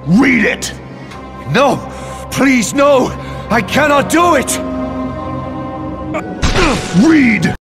Read it! No! Please, no! I cannot do it! Read!